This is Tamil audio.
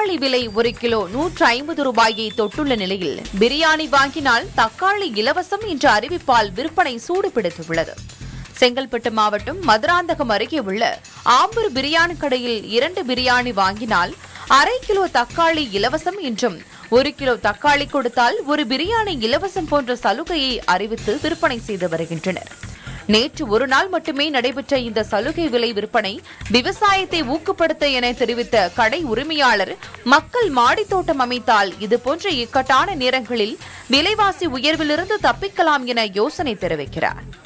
தக்காளி விலை 1 கிலோ 150 ரூபாயை தொட்டுள்ள நிலையில் பிரியாணி வாங்கினால் தக்காளி இலவசம் என்ற அறிவிப்பால் விற்பனை சூடுபிடித்துள்ளது. செங்கல்பட்டு மாவட்டம் மதுராந்தகம் அருகே உள்ள ஆம்பூர் பிரியாணி கடையில் 2 பிரியாணி வாங்கினால் அரை கிலோ தக்காளி இலவசம் என்றும் 1 கிலோ தக்காளி கொடுத்தால் 1 பிரியாணி இலவசம் போன்ற சலுகையை அறிவித்து விற்பனை செய்து வருகின்றனர். நேற்று ஒரு நாள் மட்டுமே நடைபெற்ற இந்த சலுகை விலை விற்பனை விவசாயத்தை ஊக்கப்படுத்த என தெரிவித்த கடை உரிமையாளர், மக்கள் மாடித்தோட்டம் அமைத்தால் இதுபோன்ற இக்கட்டான நேரங்களில் விலைவாசி உயர்விலிருந்து தப்பிக்கலாம் என யோசனை தெரிவிக்கிறார்.